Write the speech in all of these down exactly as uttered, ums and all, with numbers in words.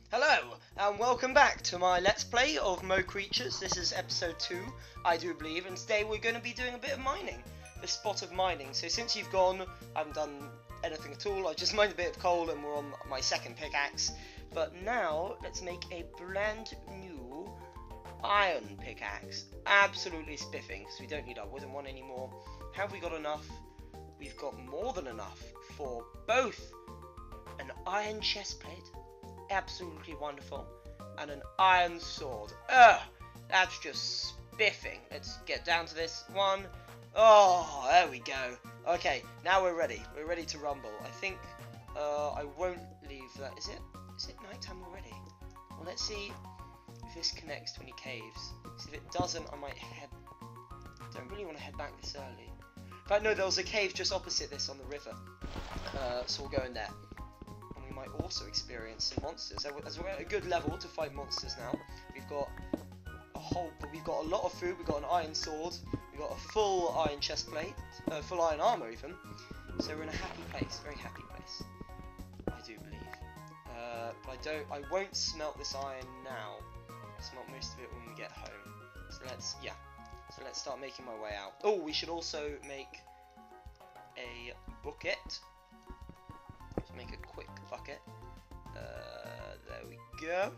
Hello, and welcome back to my Let's Play of Mo Creatures. This is episode two, I do believe, and today we're going to be doing a bit of mining. A spot of mining. So since you've gone, I haven't done anything at all. I just mined a bit of coal and we're on my second pickaxe. But now, let's make a brand new iron pickaxe. Absolutely spiffing, because we don't need our wooden one anymore. Have we got enough? We've got more than enough for both an iron chestplate, absolutely wonderful, and an iron sword. Ugh, that's just spiffing. Let's get down to this one. Oh, there we go. Okay, now we're ready. We're ready to rumble. I think uh, I won't leave that. Is it? Is it nighttime already? Well, let's see if this connects to any caves. So if it doesn't, I might head. Don't really want to head back this early. In fact, no, there was a cave just opposite this on the river. Uh, so we'll go in there. We might also experience some monsters. As we're at a good level to fight monsters now. We've got a whole, we've got a lot of food. We've got an iron sword. We've got a full iron chest plate, uh, full iron armor even. So we're in a happy place, very happy place. I do believe. Uh, but I don't, I won't smelt this iron now. I'll smelt most of it when we get home. So let's, yeah. So let's start making my way out. Oh, we should also make a bucket. Make a quick bucket. Uh, there we go.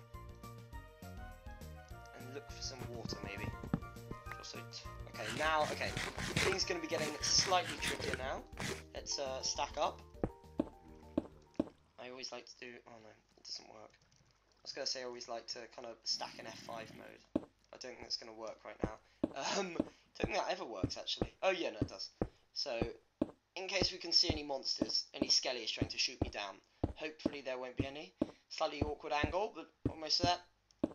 And look for some water, maybe. Also, okay, now, okay. Things going to be getting slightly trickier now. Let's uh, stack up. I always like to do. Oh no, it doesn't work. I was going to say I always like to kind of stack in F five mode. I don't think that's going to work right now. Um, don't think that ever works actually. Oh yeah, no, it does. So, in case we can see any monsters, any skellies trying to shoot me down. Hopefully there won't be any. Slightly awkward angle, but almost there.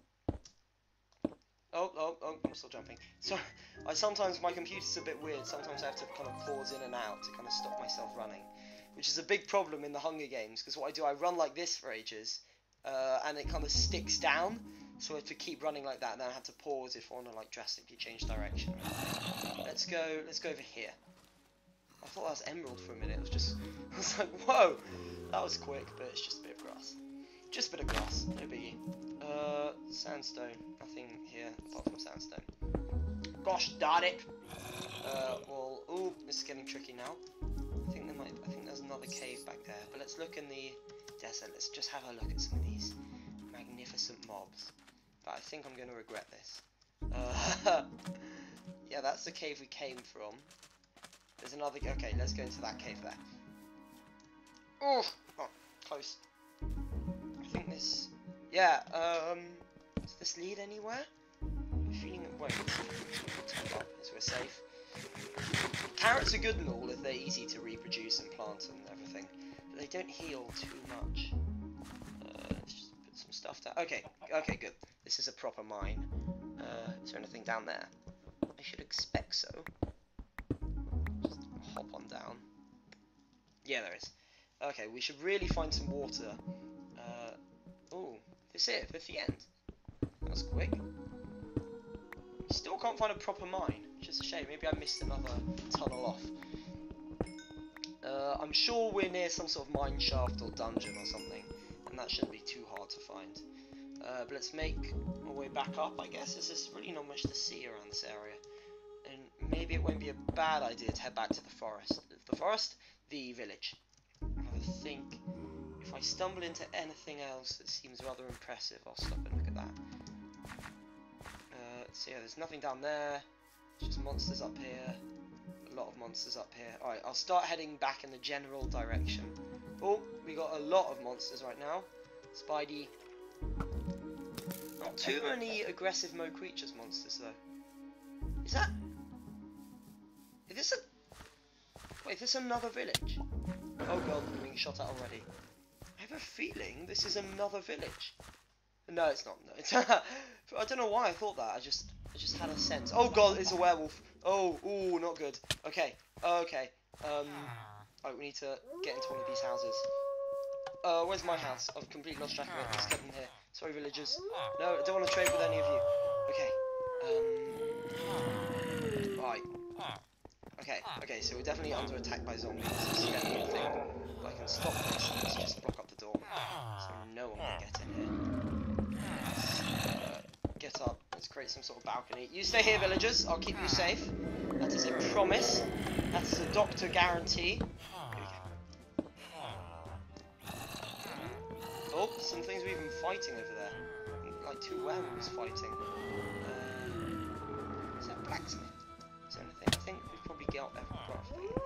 Oh, oh, oh, I'm still jumping. So, I sometimes, my computer's a bit weird. Sometimes I have to kind of pause in and out to kind of stop myself running. Which is a big problem in the Hunger Games, because what I do, I run like this for ages, uh, and it kind of sticks down. So I have to keep running like that, and then I have to pause if I want to like drastically change direction. Let's go, let's go over here. I thought that was emerald for a minute. It was just, I was like, whoa, that was quick, but it's just a bit of grass. Just a bit of grass, no biggie. Uh, sandstone, nothing here apart from sandstone. Gosh darn it. Uh, well, ooh, this is getting tricky now. I think there might, I think there's another cave back there. But let's look in the desert. Let's just have a look at some of these magnificent mobs. But I think I'm going to regret this. Uh, yeah, that's the cave we came from. There's another. Okay, let's go into that cave there. Oh, oh, close. I think this. Yeah. Um. Does this lead anywhere? I'm feeling it won't. Top up, as we're safe. Carrots are good and all if they're easy to reproduce and plant and everything, but they don't heal too much. Uh, let's just put some stuff down. Okay. Okay. Good. This is a proper mine. Uh, is there anything down there? I should expect so. Hop on down. Yeah, there is. Okay, we should really find some water. Uh, oh, this is it. That's the end. That was quick. Still can't find a proper mine, which is a shame. Maybe I missed another tunnel off. Uh, I'm sure we're near some sort of mine shaft or dungeon or something, and that shouldn't be too hard to find. Uh, but let's make our way back up, I guess. There's just really not much to see around this area. And maybe it won't be a bad idea to head back to the forest. The forest? The village. I think if I stumble into anything else that seems rather impressive, I'll stop and look at that. Uh, so yeah, there's nothing down there. It's just monsters up here. A lot of monsters up here. Alright, I'll start heading back in the general direction. Oh, we got a lot of monsters right now. Spidey. Not too many aggressive Mo Creatures monsters though. Is that... Is this a... Wait, is this another village? Oh god, I'm being shot at already. I have a feeling this is another village. No, it's not. No, it's I don't know why I thought that. I just, I just had a sense. Oh god, it's a werewolf. Oh, ooh, not good. Okay, okay. Um, oh, we need to get into one of these houses. Uh, where's my house? I've completely lost track of it. Let's get in here. Sorry, villagers. No, I don't want to trade with any of you. Okay. Um. Right. Okay, okay, so we're definitely under attack by zombies. This is definitely a thing. But I can stop this. Let's just block up the door. So no one can get in here. create some sort of balcony. You stay here, villagers. I'll keep you safe. That is a promise. That is a doctor guarantee. Oh, some things are even fighting over there. Like two werewolves fighting. Uh, is that blacksmith? Is there anything? I think we've probably got everything here.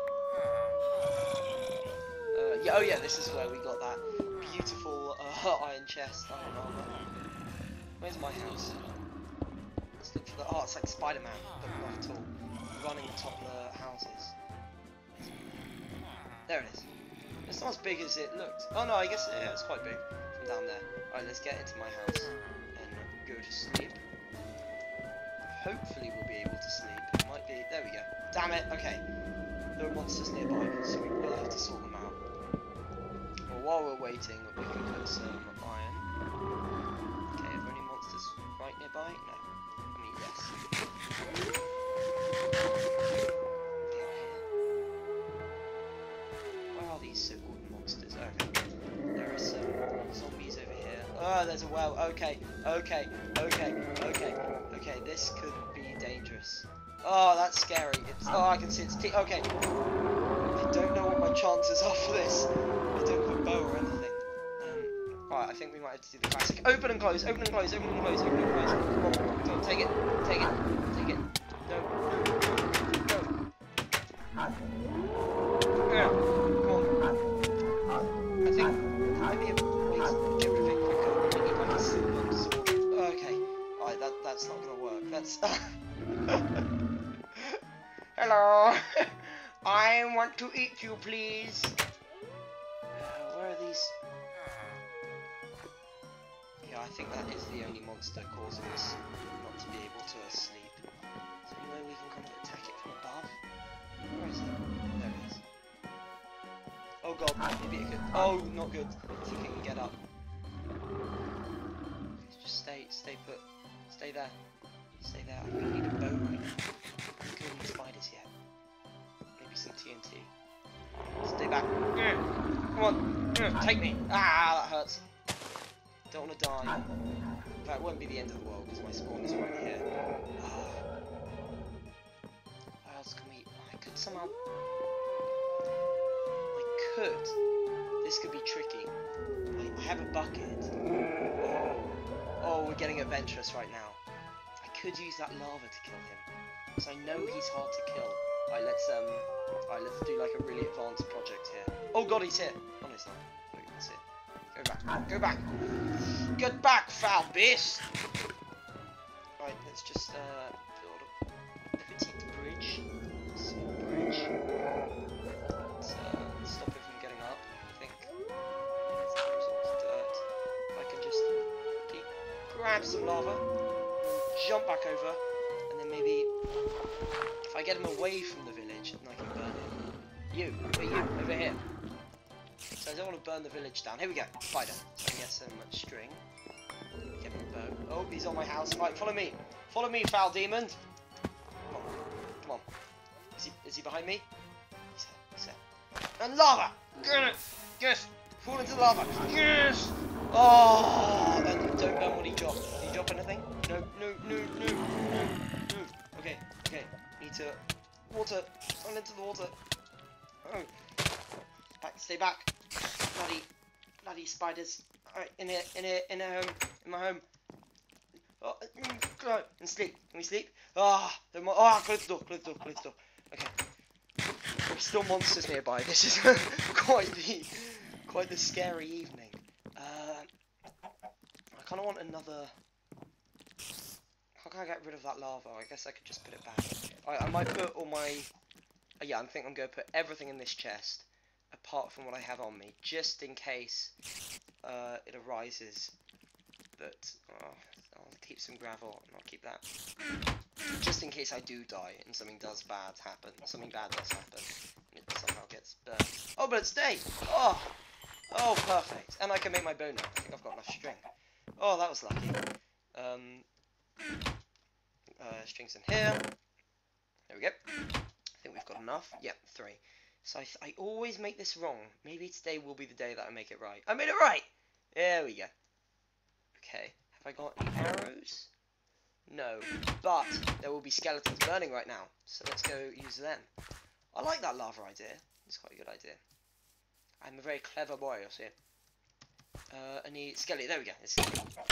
Uh, yeah, oh yeah, this is where we got that beautiful uh, iron chest, iron armor. Where's my house? Let's look for the. Oh, it's like Spider-Man, but not at all. Running atop the houses. There it is. It's not as big as it looked. Oh no, I guess yeah, it's quite big from down there. Alright, let's get into my house and go to sleep. Hopefully we'll be able to sleep. It might be. There we go. Damn it. Okay. No monsters nearby, so we will have to sort them out. Well, while we're waiting, we can put some iron. Okay, are there any monsters right nearby? No. I mean, yes. Where are these so-called monsters? Okay. There are some zombies over here. Oh, there's a well. Okay, okay, okay, okay, okay. This could be dangerous. Oh, that's scary. It's, oh, I can see its teeth. Okay. I don't know what my chances are for this. I don't have a bow or anything. Um, Alright, I think we might have to do the classic. Open and close, open and close, open and close, open and close. Come on, come on, take it, take it, take it. No, no, no. Yeah, come on. I think maybe a way to get rid of it quicker. Maybe like a silver sword. Okay. Alright, that, that's not gonna work. That's... Hello! I want to eat you, please. Uh, where are these? Yeah, I think that is the only monster causing us not to be able to sleep. Is there any way we can come to attack it from above? Where is it? There it is. Oh god, maybe it could. Oh, not good. I think it can get up. Just stay, stay put. Stay there. Stay there. I really need a bow right now. I'm killing these spiders yet. Maybe some T N T. Stay back. Come on. Take me. Ah, that hurts. Don't want to die. In fact, it won't be the end of the world because my spawn is right here. What else can we... I could somehow... I could. This could be tricky. I, I have a bucket. Oh. Oh, we're getting adventurous right now. I could use that lava to kill him. Because I know he's hard to kill. Alright, let's um, alright, let's do like a really advanced project here. Oh god, he's here. Oh no, he's not. Wait, that's it. Go back. Go back. Get back, foul beast. Right, let's just uh build a petite bridge. Small bridge. Let's uh, stop it from getting up. I think. Let's throw some dirt. I can just keep, grab some lava, jump back over, and then maybe. If I get him away from the village, then I can burn him. You, wait, you, over here. So I don't want to burn the village down. Here we go, spider. So I can get some string. Get him a bow. Oh, he's on my house. Right, follow me. Follow me, foul demon. Come on, come on. Is he, is he behind me? He's here, he's here. And lava! Get it! Yes! Fall into the lava! Yes! Oh! And don't burn what he dropped. Did he drop anything? No, no, no, no, no, no. Okay, okay. Need to water. Run into the water. Oh. Back, stay back. Bloody, bloody spiders. Alright, in here, in here, in a home, in my home. Oh, go and sleep. Can we sleep? Ah, oh, oh, ah, close the door, close the door, close the door. Okay. There's still monsters nearby. This is quite the, quite the scary evening. Uh, I kind of want another. How can I get rid of that lava? I guess I could just put it back. Alright, I might put all my... Uh, yeah, I think I'm going to put everything in this chest, apart from what I have on me, just in case uh, it arises that... Oh, I'll keep some gravel, and I'll keep that. Just in case I do die, and something does bad happen. Something bad does happen, and it somehow gets burnt. Oh, but it's day! Oh! Oh, perfect. And I can make my bow now. I think I've got enough string. Oh, that was lucky. Um... Uh, strings in here. There we go. I think we've got enough. Yep, three. So I, th I always make this wrong. Maybe today will be the day that I make it right. I made it right! There we go. Okay. Have I got any arrows? No. But there will be skeletons burning right now, so let's go use them. I like that lava idea. It's quite a good idea. I'm a very clever boy, you'll see. Uh, I need skeleton. There we go. It's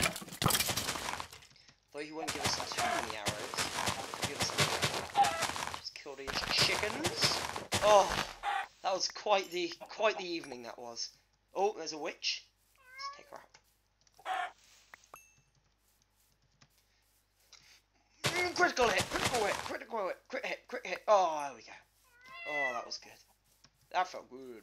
Though he won't give us too many arrows, he'll give us a... Just kill these chickens. Oh, that was quite the quite the evening that was. Oh, there's a witch. Let's take her out. Mm, critical hit, critical hit, critical hit, crit hit, crit hit. Oh, there we go. Oh, that was good. That felt good.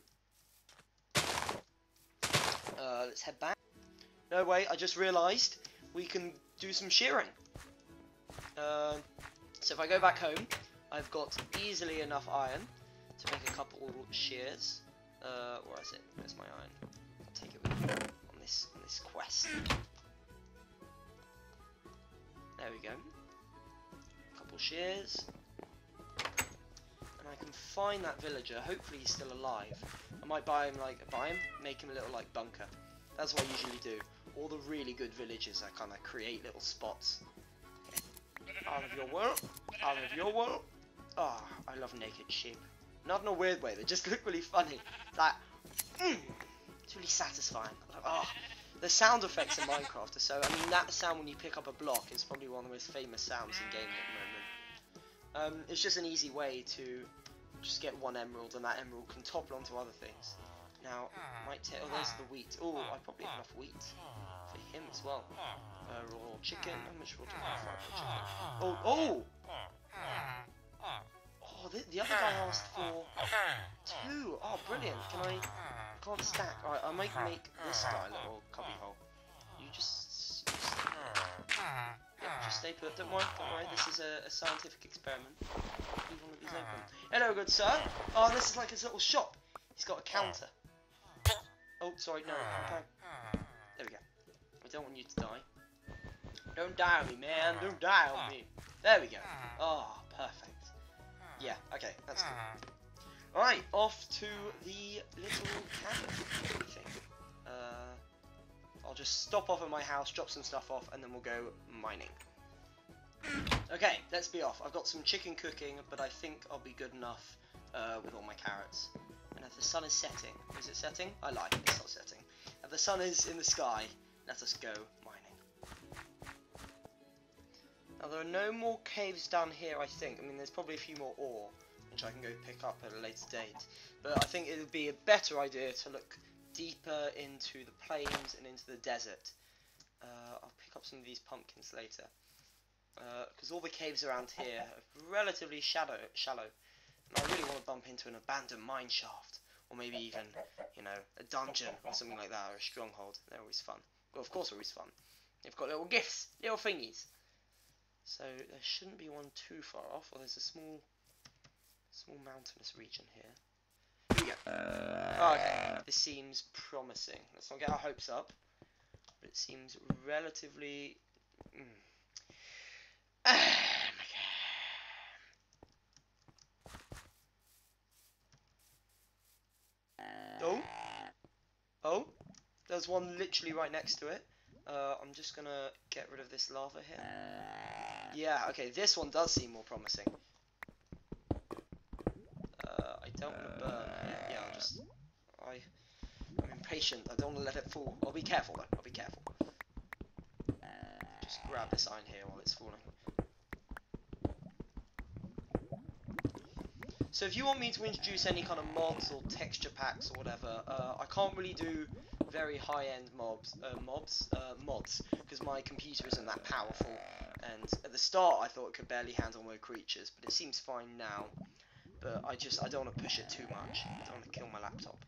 Uh, let's head back. No, wait, I just realised we can do some shearing. Uh, so if I go back home, I've got easily enough iron to make a couple shears. Uh, where is it? Where's my iron? I'll take it with me on this on this quest. There we go. A couple shears. And I can find that villager. Hopefully he's still alive. I might buy him like buy him, make him a little like bunker. That's what I usually do. All the really good villages, I kind of create little spots. Out of your world, out of your world. Oh, I love naked sheep. Not in a weird way, they just look really funny. It's like, mm, it's really satisfying. Like, oh, the sound effects in Minecraft are so, I mean, that sound when you pick up a block is probably one of the most famous sounds in gaming at the moment. Um, it's just an easy way to just get one emerald, and that emerald can topple onto other things. Now, might take, oh, there's the wheat. Oh, I probably have enough wheat for him as well. Uh, raw chicken, how much raw chicken? Oh, oh! Oh, the, the other guy asked for two. Oh, brilliant. Can I, I can't stack. Alright, I might make this guy a little cubby hole. You just, just stay put. Yeah, just stay put. Don't worry, don't worry. This is a, a scientific experiment. Leave one of these open. Hello, good sir. Oh, this is like his little shop. He's got a counter. Oh, sorry, no, okay. There we go. I don't want you to die. Don't die on me, man. Don't die on me. There we go. Oh, perfect. Yeah, okay, that's good. Alright, off to the little cabin thing. Uh, I'll just stop off at my house, drop some stuff off, and then we'll go mining. Okay, let's be off. I've got some chicken cooking, but I think I'll be good enough uh, with all my carrots. And if the sun is setting, is it setting? I lied, it's not setting. If the sun is in the sky, let us go mining. Now there are no more caves down here, I think. I mean, there's probably a few more ore, which I can go pick up at a later date. But I think it would be a better idea to look deeper into the plains and into the desert. Uh, I'll pick up some of these pumpkins later. Because uh, all the caves around here are relatively shallow, shallow. And I really want to bump into an abandoned mine shaft, or maybe even, you know, a dungeon or something like that, or a stronghold. They're always fun. Well, of course, they're always fun. They've got little gifts, little thingies. So there shouldn't be one too far off. Or there's a small, small mountainous region here. Here we go. Oh, okay, this seems promising. Let's not get our hopes up, but it seems relatively. Mm. Oh, oh, there's one literally right next to it. Uh, I'm just gonna get rid of this lava here. Yeah, okay, this one does seem more promising. Uh, I don't want to burn it. Yeah, I'll just, I, I'm impatient. I don't want to let it fall. I'll be careful though. I'll be careful. Just grab this iron here while it's falling. So if you want me to introduce any kind of mods or texture packs or whatever, uh, I can't really do very high-end mobs, uh, mobs, uh, mods, because my computer isn't that powerful. And at the start, I thought it could barely handle more creatures, but it seems fine now. But I just, I don't want to push it too much. I don't want to kill my laptop.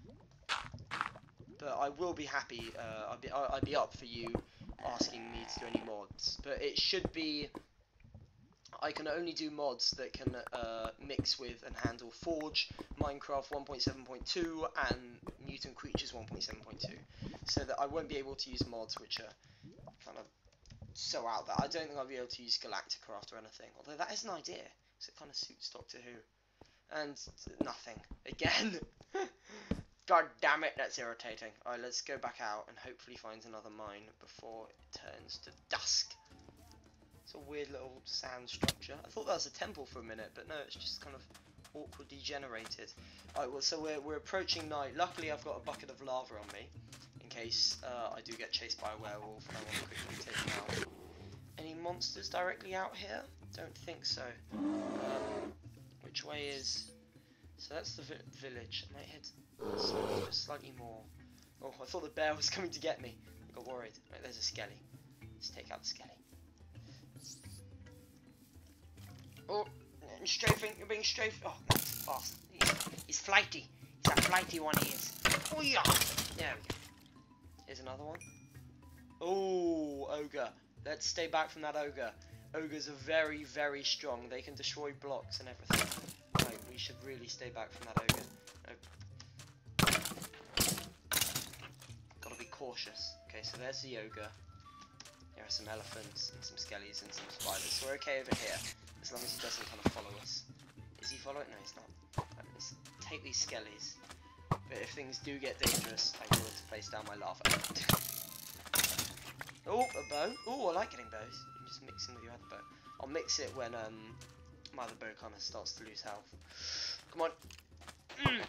But I will be happy. Uh, I'd be, I'd be up for you asking me to do any mods. But it should be. I can only do mods that can uh, mix with and handle Forge, Minecraft one point seven point two, and Mutant Creatures one point seven point two. So that I won't be able to use mods which are kind of so out there. I don't think I'll be able to use Galacticraft or anything. Although that is an idea, because it kind of suits Doctor Who. And nothing. Again. God damn it, that's irritating. Alright, let's go back out and hopefully find another mine before it turns to dusk. It's a weird little sand structure. I thought that was a temple for a minute, but no, it's just kind of awkwardly generated. Alright, well, so we're, we're approaching night. Luckily, I've got a bucket of lava on me, in case uh, I do get chased by a werewolf and I want to quickly take him out. Any monsters directly out here? Don't think so. Um, which way is... So that's the vi village. I might head just slightly more... Oh, I thought the bear was coming to get me. I got worried. Right, there's a skelly. Let's take out the skelly. Oh, I'm strafing. You're being strafed. Oh, that's fast. He's, he's flighty. He's a flighty one, he is. Oh, yeah. There we go. Here's another one. Oh, ogre. Let's stay back from that ogre. Ogres are very, very strong. They can destroy blocks and everything. Right, we should really stay back from that ogre. No. Gotta be cautious. Okay, so there's the ogre. There are some elephants and some skellies and some spiders. So we're okay over here, as long as he doesn't kind of follow us. Is he following? No, he's not. Right, let's take these skellies. But if things do get dangerous, I will to place down my lava. Oh, a bow. Oh, I like getting bows. You can just mix in with your other bow. I'll mix it when um my other bow kind of starts to lose health. Come on. Mm.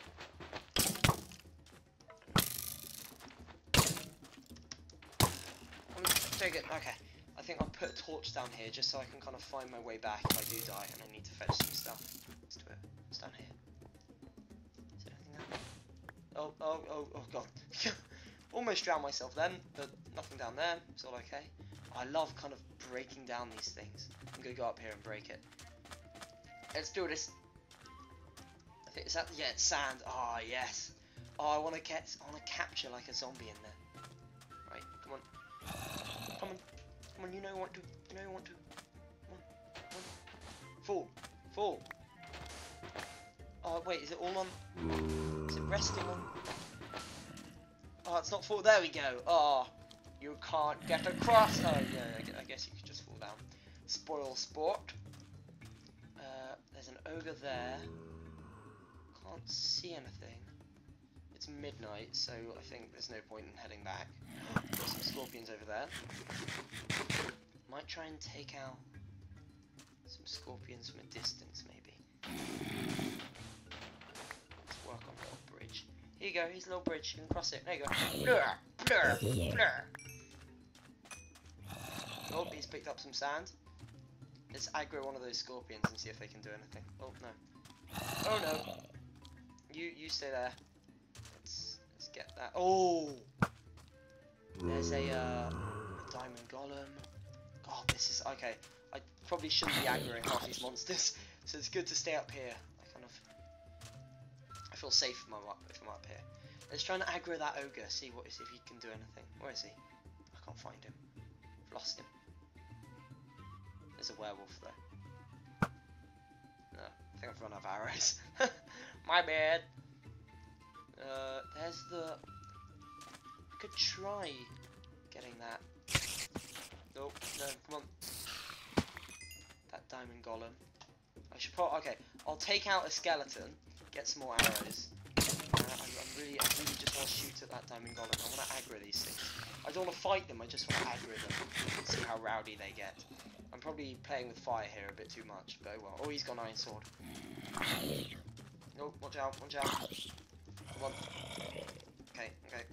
Take it. Okay. I think I'll put a torch down here just so I can kind of find my way back if I do die and I need to fetch some stuff. Let's do it. It's down here. Is there anything down there? Oh, oh, oh, oh god. Almost drowned myself then, but nothing down there. It's all okay. I love kind of breaking down these things. I'm gonna go up here and break it. Let's do this. I think is that yeah, it's sand. Ah, oh, yes. Oh, I want to get. I want to capture like a zombie in there. Right, come on. Come on, come on, you know what to, you know what to, come on, come on, fall, fall. Oh wait, is it all on, is it resting on, oh it's not fall, there we go, oh, you can't get across, oh yeah, I guess you could just fall down. Spoil sport. Uh, there's an ogre there, can't see anything. It's midnight, so I think there's no point in heading back. Got some scorpions over there. Might try and take out some scorpions from a distance, maybe. Let's work on the little bridge. Here you go, here's a little bridge, you can cross it. There you go. Blur, blur, blur. Oh, he's picked up some sand. Let's aggro one of those scorpions and see if they can do anything. Oh, no. Oh, no. You, you stay there. Get that. Oh, there's a, uh, a diamond golem. God, this is okay. I probably shouldn't be aggroing half these monsters, so it's good to stay up here. I kind of, I feel safe if I'm up, if I'm up here. Let's try and aggro that ogre. See what see if he can do anything. Where is he? I can't find him. I've lost him. There's a werewolf though. No, I think I've run out of arrows. My bad. Uh, there's the... I could try getting that. Nope, no, come on. That diamond golem. I should probably... Okay, I'll take out a skeleton, get some more arrows. Uh, I'm, I'm really, I really just want to shoot at that diamond golem. I want to aggro these things. I don't want to fight them, I just want to aggro them and see how rowdy they get. I'm probably playing with fire here a bit too much, but oh well. Oh, he's got an iron sword. Oh, watch out, watch out. Come on. Okay, okay.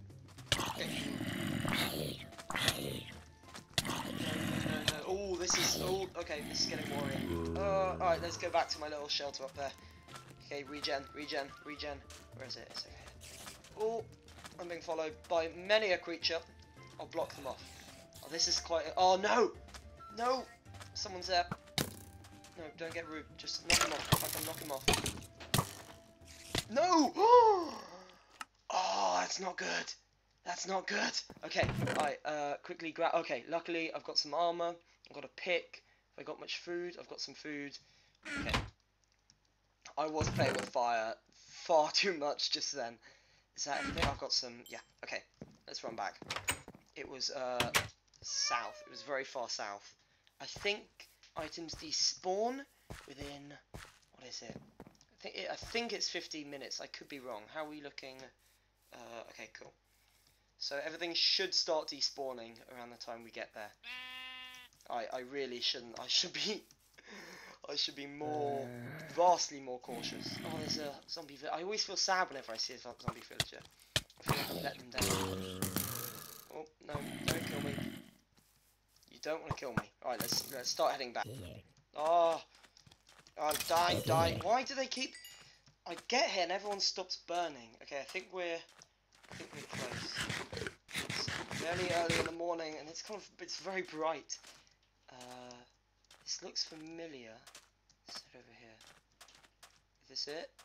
Okay. No, no, no. Oh, this is. Oh, okay, this is getting worrying. Uh, alright, let's go back to my little shelter up there. Okay, regen, regen, regen. Where is it? It's over here. Oh, I'm being followed by many a creature. I'll block them off. Oh, this is quite. A, oh, no! No! Someone's there. No, don't get rude. Just knock him off. I can knock him off. No! Oh, that's not good. That's not good. Okay, alright, uh, quickly grab. Okay, luckily I've got some armor. I've got a pick. Have I got much food? I've got some food. Okay. I was playing with fire far too much just then. Is that everything? I've got some. Yeah, okay. Let's run back. It was, uh, south. It was very far south. I think items despawn within. What is it? I think, it, I think it's fifteen minutes. I could be wrong. How are we looking? Uh, okay, cool. So everything should start despawning around the time we get there. I, I really shouldn't. I should be... I should be more... vastly more cautious. Oh, there's a zombie villager. I always feel sad whenever I see a zombie villager. I feel like I let them down. Oh, no, don't kill me. You don't want to kill me. Alright, let's, let's start heading back. Oh... Oh, die, die. Why do they keep... I get here and everyone stops burning. Okay, I think we're... I think we're close. It's fairly early in the morning and it's kind of... It's very bright. Uh, this looks familiar. Let's head over here. Is this it?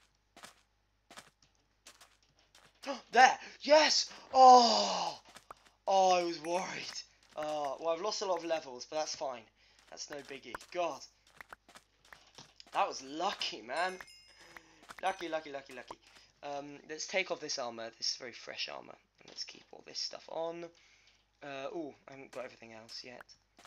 Oh, there! Yes! Oh! Oh, I was worried. Oh, well, I've lost a lot of levels, but that's fine. That's no biggie. God. That was lucky, man. Lucky, lucky, lucky, lucky. Um, let's take off this armor. This is very fresh armor. And let's keep all this stuff on. Uh, oh, I haven't got everything else yet.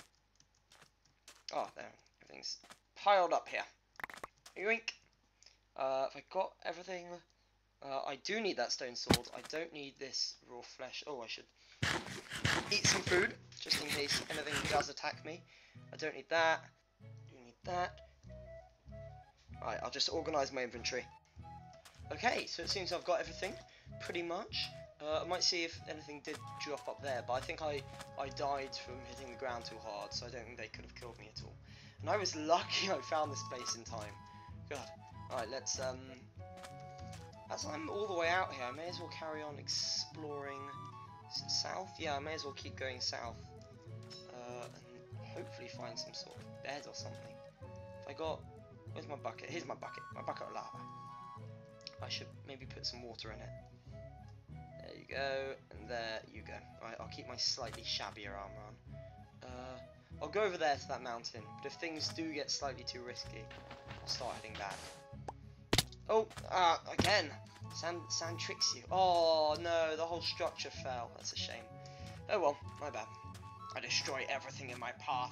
Oh, there. Everything's piled up here. Yoink. Uh, have I got everything? Uh, I do need that stone sword. I don't need this raw flesh. Oh, I should eat some food, just in case anything does attack me. I don't need that. I do need that. Right, I'll just organise my inventory. Okay, so it seems I've got everything, pretty much. Uh, I might see if anything did drop up there, but I think I, I died from hitting the ground too hard, so I don't think they could have killed me at all. And I was lucky I found this place in time. God. Alright, let's, um... as I'm all the way out here, I may as well carry on exploring... Is it south? Yeah, I may as well keep going south. Uh, and hopefully find some sort of bed or something. If I got... Where's my bucket? Here's my bucket. My bucket of lava. I should maybe put some water in it. There you go. And there you go. Right, I'll keep my slightly shabbier armor on. Uh, I'll go over there to that mountain. But if things do get slightly too risky, I'll start heading back. Oh, ah, uh, again. Sand, sand tricks you. Oh, no. The whole structure fell. That's a shame. Oh, well. My bad. I destroy everything in my path.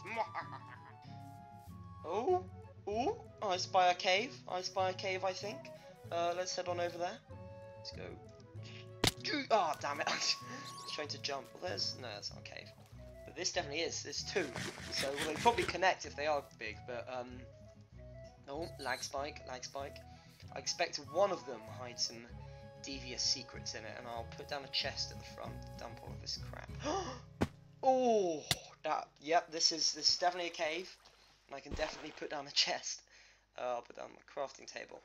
Oh. Ooh, I spy a cave. I spy a cave, I think. Uh, let's head on over there. Let's go. Oh, damn it. I was trying to jump. Well, there's... No, that's not a cave. But this definitely is. There's two. So, well, they probably connect if they are big, but, um... Oh, lag spike, lag spike. I expect one of them hides some devious secrets in it, and I'll put down a chest at the front, dump all of this crap. Oh, that... Yep, this is, this is definitely a cave. And I can definitely put down a chest. Uh, I'll put down my crafting table.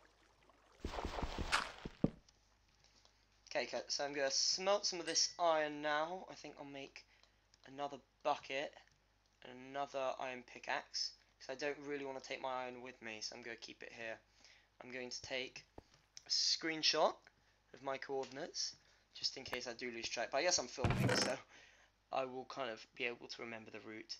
Okay, so I'm going to smelt some of this iron now. I think I'll make another bucket and another iron pickaxe. Because I don't really want to take my iron with me, so I'm going to keep it here. I'm going to take a screenshot of my coordinates, just in case I do lose track. But I guess I'm filming, so I will kind of be able to remember the route.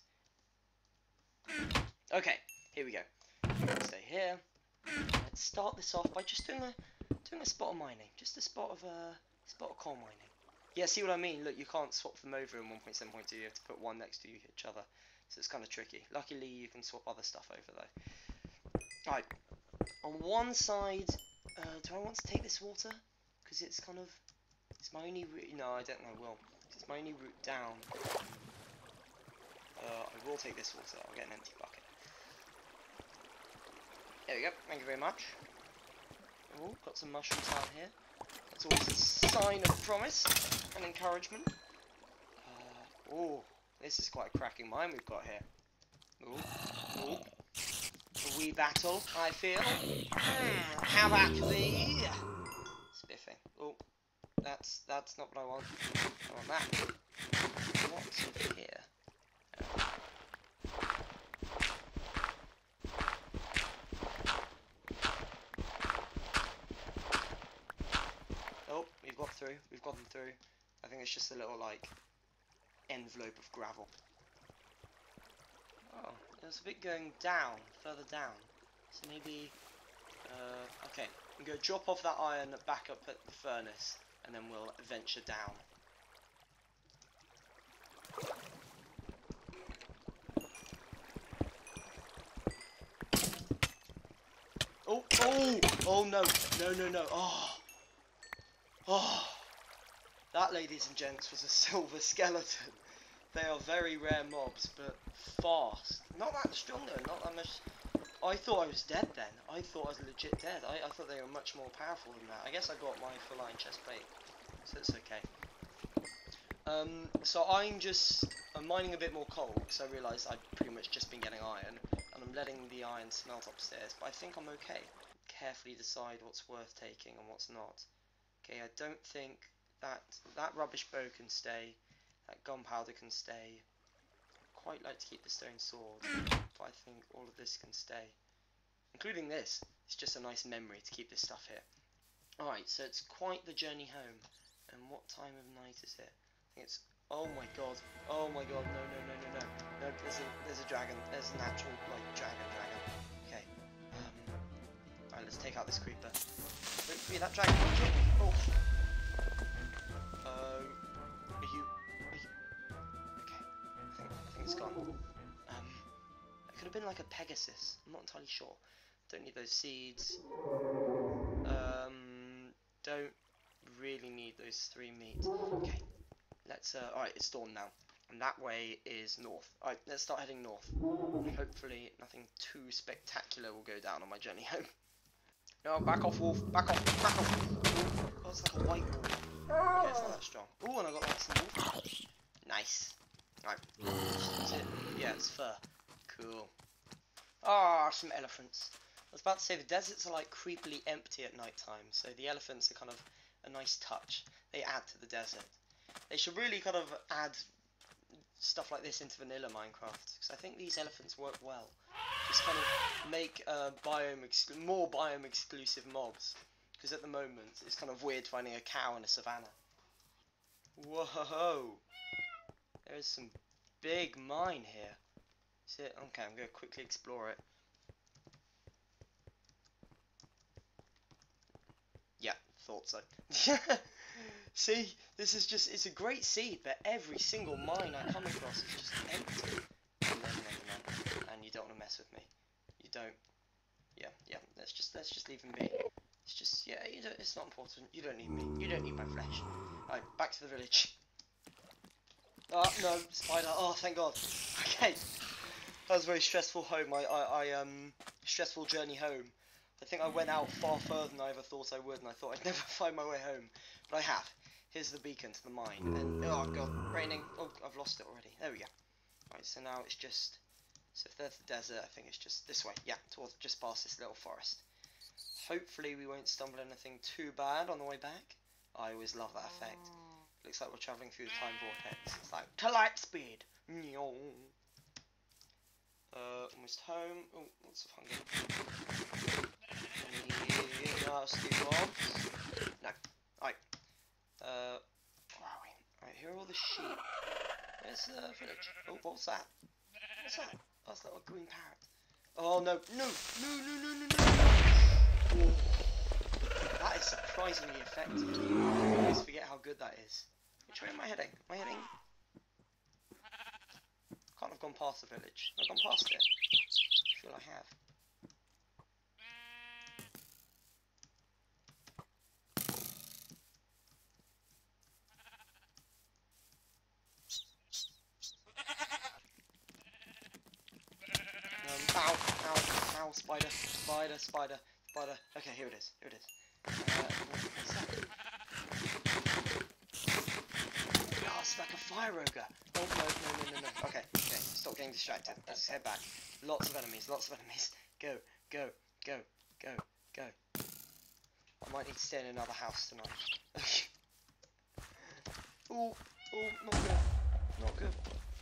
Okay, here we go. Stay here. Let's start this off by just doing a doing a spot of mining, just a spot of uh, spot of coal mining. Yeah, see what I mean? Look, you can't swap them over in one point seven point two. You have to put one next to each other, so it's kind of tricky. Luckily, you can swap other stuff over though. Right, on one side, uh, do I want to take this water? Because it's kind of it's my only route. No, I don't know. I will. It's my only route down. Uh, I will take this water. I'll get an empty bucket. There we go. Thank you very much. Oh, got some mushrooms down here. That's always a sign of promise and encouragement. Uh, oh, this is quite a cracking mine we've got here. Oh, oh. A wee battle, I feel. Mm, how about the spiffing? Oh, that's that's not what I want. I want that. What's over here? Oh, we've got through. We've got them through. I think it's just a little, like, envelope of gravel. Oh, there's a bit going down, further down. So maybe... Uh, okay, I'm going to drop off that iron back up at the furnace, and then we'll venture down. Oh, oh, oh no, no, no, no, oh, oh, that, ladies and gents, was a silver skeleton. They are very rare mobs, but fast. Not that strong though, not that much. I thought I was dead then. I thought I was legit dead. I, I thought they were much more powerful than that. I guess I got my full iron chest plate, so it's okay. Um, so I'm just I'm mining a bit more coal because I realised I'd pretty much just been getting iron, and I'm letting the iron smelt upstairs. But I think I'm okay. Carefully decide what's worth taking and what's not. Okay, I don't think that that rubbish bow can stay. That gunpowder can stay. Quite like to keep the stone sword, but I think all of this can stay, including this. It's just a nice memory to keep this stuff here. Alright, so it's quite the journey home. And what time of night is it? I think it's, oh my god, oh my god, no, no, no, no, no, no, there's a, there's a dragon, there's an actual, like, dragon, dragon. Okay, um, alright, let's take out this creeper. Don't be that dragon, okay? Oh. Uh, are you, are you, okay, I think, I think it's gone. Um, it could have been like a Pegasus, I'm not entirely sure. Don't need those seeds. Um, don't really need those three meat. Okay, let's, uh, alright, it's dawn now. And that way is north. Alright, let's start heading north. Hopefully nothing too spectacular will go down on my journey home. No, back off, wolf. Back off, back off. Oh, it's like a white wolf. Okay, it's not that strong. Oh, and I got like some wolf. Nice. Alright. Is it? Yeah, it's fur. Cool. Ah, some elephants. I was about to say the deserts are like creepily empty at night time, so the elephants are kind of a nice touch. They add to the desert. They should really kind of add stuff like this into vanilla Minecraft, because I think these elephants work well. Just kind of make uh, biome ex more biome exclusive mobs, because at the moment it's kind of weird finding a cow in a savannah. Whoa! There's some big mine here. Is it? Okay, I'm going to quickly explore it. Yeah, thought so. See, this is just, it's a great seed, but every single mine I come across is just empty. No, no, no, no. And you don't want to mess with me. You don't. Yeah, yeah, let's just, let's just leave him be. It's just, yeah, you don't, it's not important. You don't need me. You don't need my flesh. Alright, back to the village. Oh, no, spider. Oh, thank God. Okay. That was a very stressful home. I, I, I, um, stressful journey home. I think I went out far further than I ever thought I would, and I thought I'd never find my way home. But I have. Here's the beacon to the mine. And, oh god, raining. Oh, I've lost it already. There we go. Right, so now it's just... So if there's the desert, I think it's just this way. Yeah, towards, just past this little forest. Hopefully we won't stumble anything too bad on the way back. I always love that effect. Looks like we're travelling through the time vortex. It's like, to light speed! Uh, almost home. Oh, lots of hunger. Nasty mobs. No. Alright. Uh, where are we? Alright, here are all the sheep. Where's the village? Oh, what's that? What's that? Oh, it's a little green parrot. Oh, no. No! No, no, no, no, no! Oh, that is surprisingly effective. I always forget how good that is. Which way am I heading? Am I heading? Can't have gone past the village. I've gone past it. I feel I have. Um, ow, ow, ow, spider, spider, spider, spider. Okay, here it is, here it is. Uh, what's that? Oh, it's like a fire ogre. Oh, no, no, no, no, no. Okay, okay, stop getting distracted. Let's head back. Lots of enemies, lots of enemies. Go, go, go, go, go. I might need to stay in another house tonight. Oh, oh, not good. Not good.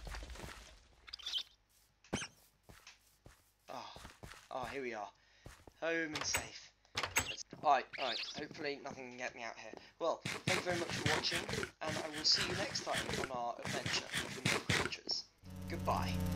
Oh, oh, here we are. Home and safe. Alright, alright, hopefully nothing can get me out here. Well, thank you very much for watching, and I will see you next time on our adventure with the Creatures. Goodbye.